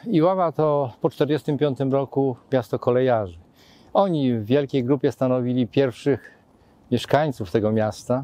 Iława to po 1945 roku miasto kolejarzy. Oni w wielkiej grupie stanowili pierwszych mieszkańców tego miasta.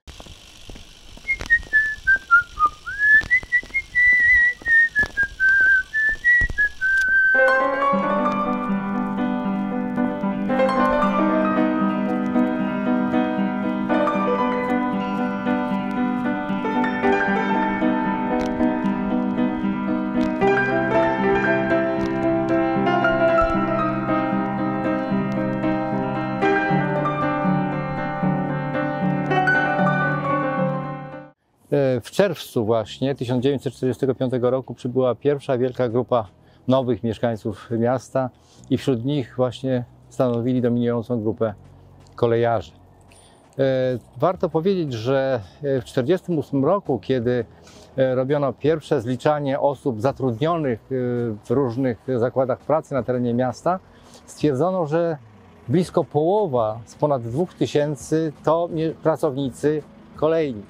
W czerwcu właśnie 1945 roku przybyła pierwsza wielka grupa nowych mieszkańców miasta i wśród nich właśnie stanowili dominującą grupę kolejarzy. Warto powiedzieć, że w 1948 roku, kiedy robiono pierwsze zliczanie osób zatrudnionych w różnych zakładach pracy na terenie miasta, stwierdzono, że blisko połowa z ponad 2000 to pracownicy kolejni.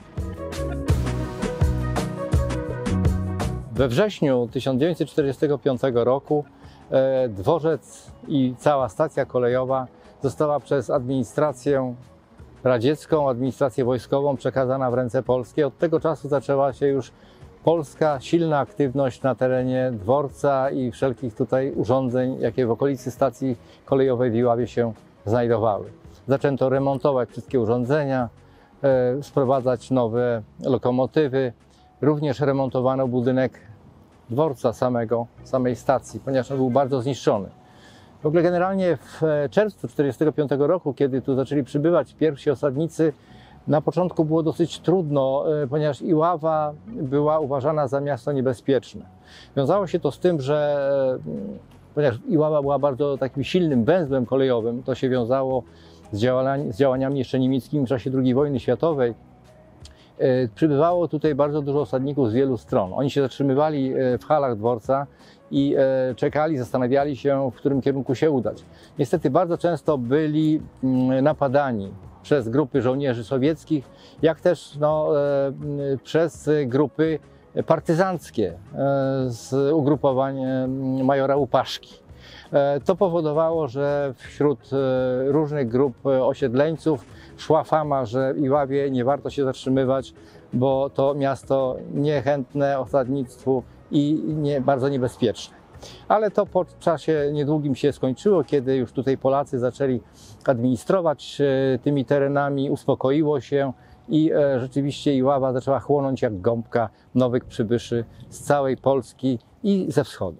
We wrześniu 1945 roku dworzec i cała stacja kolejowa została przez administrację radziecką, administrację wojskową przekazana w ręce polskie. Od tego czasu zaczęła się już polska silna aktywność na terenie dworca i wszelkich tutaj urządzeń, jakie w okolicy stacji kolejowej w Iławie się znajdowały. Zaczęto remontować wszystkie urządzenia, sprowadzać nowe lokomotywy. Również remontowano budynek dworca samej stacji, ponieważ on był bardzo zniszczony. W ogóle generalnie w czerwcu 1945 roku, kiedy tu zaczęli przybywać pierwsi osadnicy, na początku było dosyć trudno, ponieważ Iława była uważana za miasto niebezpieczne. Wiązało się to z tym, że ponieważ Iława była bardzo takim silnym węzłem kolejowym, to się wiązało z działaniami jeszcze niemieckimi w czasie II wojny światowej. Przybywało tutaj bardzo dużo osadników z wielu stron. Oni się zatrzymywali w halach dworca i czekali, zastanawiali się, w którym kierunku się udać. Niestety bardzo często byli napadani przez grupy żołnierzy sowieckich, jak też przez grupy partyzanckie z ugrupowań majora Łupaszki. To powodowało, że wśród różnych grup osiedleńców szła fama, że w Iławie nie warto się zatrzymywać, bo to miasto niechętne osadnictwu i bardzo niebezpieczne. Ale to po czasie niedługim się skończyło, kiedy już tutaj Polacy zaczęli administrować tymi terenami, uspokoiło się i rzeczywiście Iława zaczęła chłonąć jak gąbka nowych przybyszy z całej Polski i ze wschodu.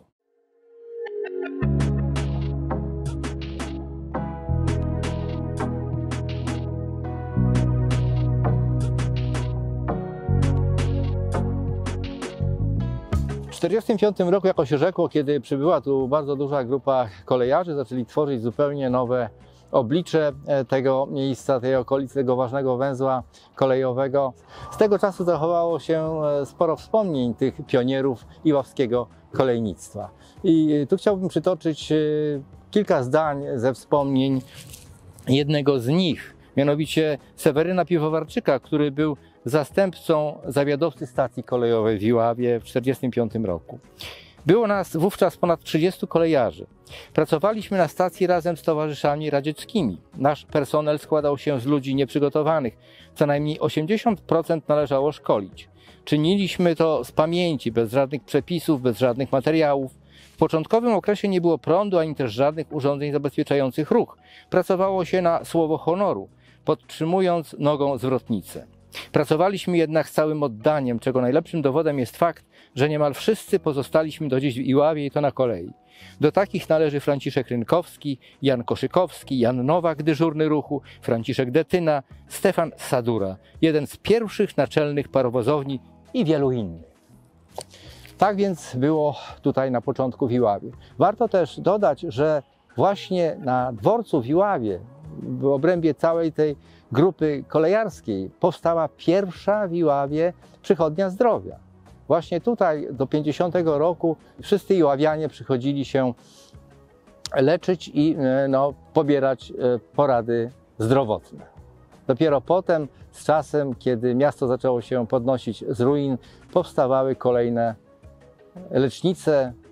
W 1945 roku, jako się rzekło, kiedy przybyła tu bardzo duża grupa kolejarzy, zaczęli tworzyć zupełnie nowe oblicze tego miejsca, tej okolicy, tego ważnego węzła kolejowego. Z tego czasu zachowało się sporo wspomnień tych pionierów iławskiego kolejnictwa. I tu chciałbym przytoczyć kilka zdań ze wspomnień jednego z nich, mianowicie Seweryna Piwowarczyka, który był zastępcą zawiadowcy stacji kolejowej w Iławie w 1945 roku. Było nas wówczas ponad 30 kolejarzy. Pracowaliśmy na stacji razem z towarzyszami radzieckimi. Nasz personel składał się z ludzi nieprzygotowanych. Co najmniej 80% należało szkolić. Czyniliśmy to z pamięci, bez żadnych przepisów, bez żadnych materiałów. W początkowym okresie nie było prądu, ani też żadnych urządzeń zabezpieczających ruch. Pracowało się na słowo honoru, podtrzymując nogą zwrotnicę. Pracowaliśmy jednak z całym oddaniem, czego najlepszym dowodem jest fakt, że niemal wszyscy pozostaliśmy do dziś w Iławie i to na kolei. Do takich należy Franciszek Rynkowski, Jan Koszykowski, Jan Nowak, dyżurny ruchu, Franciszek Detyna, Stefan Sadura, jeden z pierwszych naczelnych parowozowni i wielu innych. Tak więc było tutaj na początku w Iławie. Warto też dodać, że właśnie na dworcu w Iławie, w obrębie całej tej grupy kolejarskiej, powstała pierwsza w Iławie przychodnia zdrowia. Właśnie tutaj do 50 roku wszyscy iławianie przychodzili się leczyć i pobierać porady zdrowotne. Dopiero potem, z czasem, kiedy miasto zaczęło się podnosić z ruin, powstawały kolejne lecznice,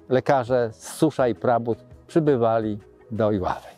lekarze z Susza i Prabód przybywali do Iławy.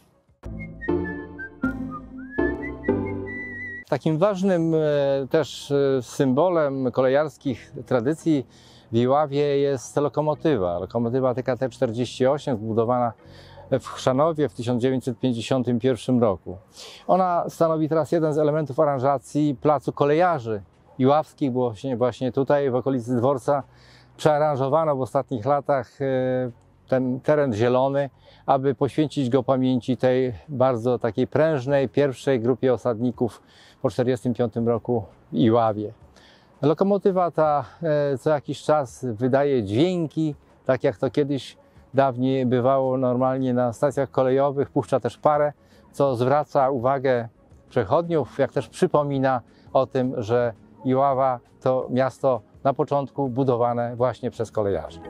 Takim ważnym też symbolem kolejarskich tradycji w Iławie jest lokomotywa. Lokomotywa TKT-48 zbudowana w Chrzanowie w 1951 roku. Ona stanowi teraz jeden z elementów aranżacji placu kolejarzy iławskich, bo właśnie tutaj w okolicy dworca przearanżowano w ostatnich latach ten teren zielony, aby poświęcić go pamięci tej bardzo takiej prężnej pierwszej grupie osadników po 1945 roku w Iławie. Lokomotywa ta co jakiś czas wydaje dźwięki, tak jak to kiedyś dawniej bywało normalnie na stacjach kolejowych, puszcza też parę, co zwraca uwagę przechodniów, jak też przypomina o tym, że Iława to miasto na początku budowane właśnie przez kolejarzy.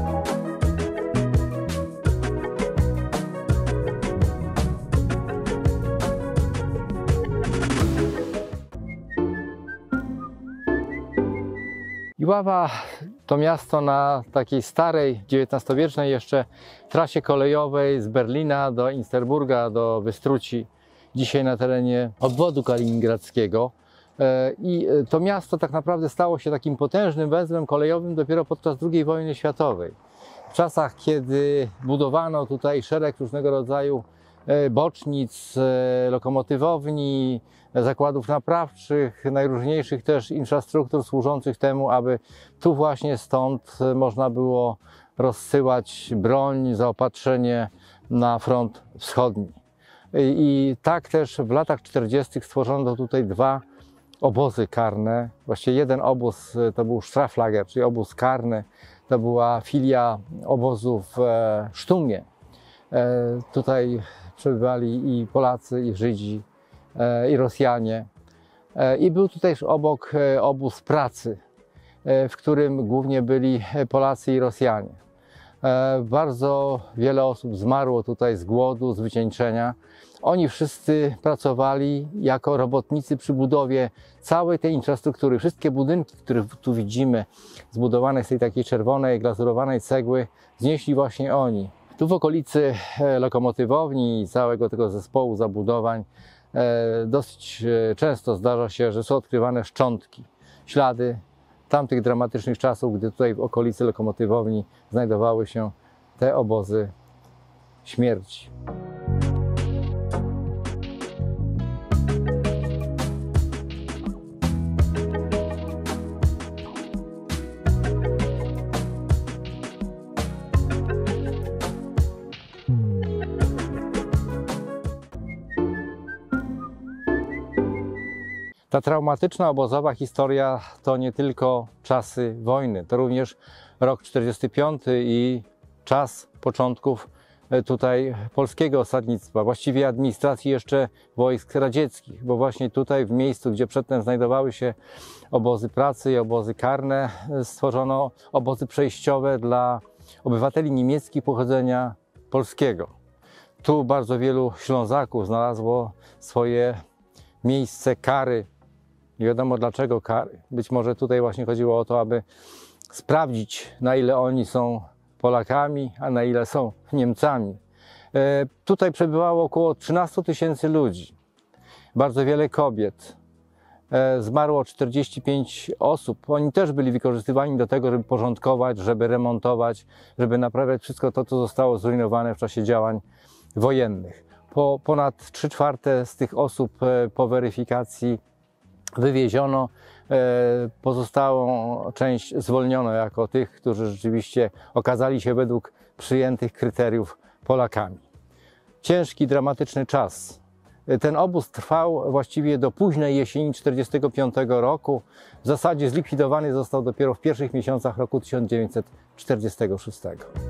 Iława to miasto na takiej starej, XIX-wiecznej jeszcze trasie kolejowej z Berlina do Insterburga, do Wystruci, dzisiaj na terenie obwodu kaliningradzkiego. I to miasto tak naprawdę stało się takim potężnym węzłem kolejowym dopiero podczas II wojny światowej. W czasach, kiedy budowano tutaj szereg różnego rodzaju bocznic, lokomotywowni, zakładów naprawczych, najróżniejszych też infrastruktur służących temu, aby tu właśnie stąd można było rozsyłać broń, zaopatrzenie na front wschodni. I tak też w latach 40. stworzono tutaj dwa obozy karne. Właściwie jeden obóz to był Straflager, czyli obóz karny. To była filia obozu w Sztumie. Tutaj przebywali i Polacy, i Żydzi, i Rosjanie. I był tutaj też obok obóz pracy, w którym głównie byli Polacy i Rosjanie. Bardzo wiele osób zmarło tutaj z głodu, z wycieńczenia. Oni wszyscy pracowali jako robotnicy przy budowie całej tej infrastruktury. Wszystkie budynki, które tu widzimy, zbudowane z tej takiej czerwonej, glazurowanej cegły, znieśli właśnie oni. Tu w okolicy lokomotywowni i całego tego zespołu zabudowań dosyć często zdarza się, że są odkrywane szczątki, ślady tamtych dramatycznych czasów, gdy tutaj w okolicy lokomotywowni znajdowały się te obozy śmierci. Ta traumatyczna obozowa historia to nie tylko czasy wojny, to również rok 1945 i czas początków tutaj polskiego osadnictwa, właściwie administracji jeszcze wojsk radzieckich, bo właśnie tutaj w miejscu, gdzie przedtem znajdowały się obozy pracy i obozy karne, stworzono obozy przejściowe dla obywateli niemieckich pochodzenia polskiego. Tu bardzo wielu Ślązaków znalazło swoje miejsce kary. Nie wiadomo dlaczego kary. Być może tutaj właśnie chodziło o to, aby sprawdzić, na ile oni są Polakami, a na ile są Niemcami. Tutaj przebywało około 13 000 ludzi. Bardzo wiele kobiet. Zmarło 45 osób. Oni też byli wykorzystywani do tego, żeby porządkować, żeby remontować, żeby naprawiać wszystko to, co zostało zrujnowane w czasie działań wojennych. Ponad 3/4 z tych osób po weryfikacji wywieziono, pozostałą część zwolniono jako tych, którzy rzeczywiście okazali się według przyjętych kryteriów Polakami. Ciężki, dramatyczny czas. Ten obóz trwał właściwie do późnej jesieni 1945 roku. W zasadzie zlikwidowany został dopiero w pierwszych miesiącach roku 1946.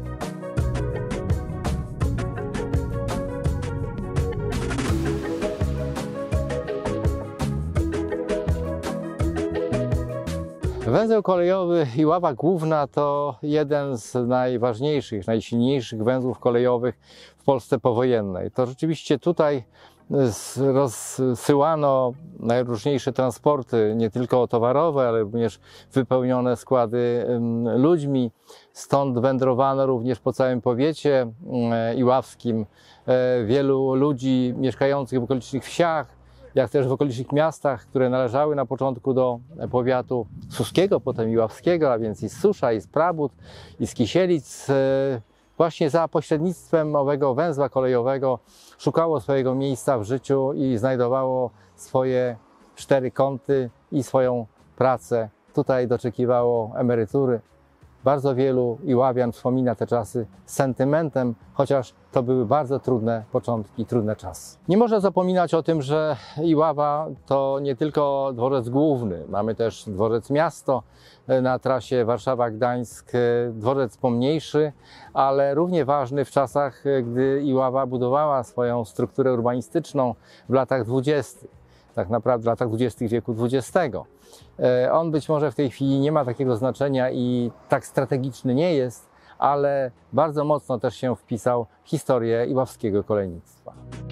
Węzeł kolejowy Iława Główna to jeden z najważniejszych, najsilniejszych węzłów kolejowych w Polsce powojennej. To rzeczywiście tutaj rozsyłano najróżniejsze transporty, nie tylko towarowe, ale również wypełnione składy ludźmi. Stąd wędrowano również po całym powiecie iławskim. Wielu ludzi mieszkających w okolicznych wsiach, jak też w okolicznych miastach, które należały na początku do powiatu suskiego, potem iławskiego, a więc i z Susza, i z Prabód, i z Kisielic, właśnie za pośrednictwem owego węzła kolejowego szukało swojego miejsca w życiu i znajdowało swoje cztery kąty i swoją pracę. Tutaj doczekiwało emerytury. Bardzo wielu iławian wspomina te czasy z sentymentem, chociaż to były bardzo trudne początki, trudne czasy. Nie można zapominać o tym, że Iława to nie tylko dworzec główny. Mamy też dworzec miasto na trasie Warszawa-Gdańsk, dworzec pomniejszy, ale równie ważny w czasach, gdy Iława budowała swoją strukturę urbanistyczną w latach 20. Tak naprawdę w latach 20. wieku XX. On być może w tej chwili nie ma takiego znaczenia i tak strategiczny nie jest, ale bardzo mocno też się wpisał w historię iławskiego kolejnictwa.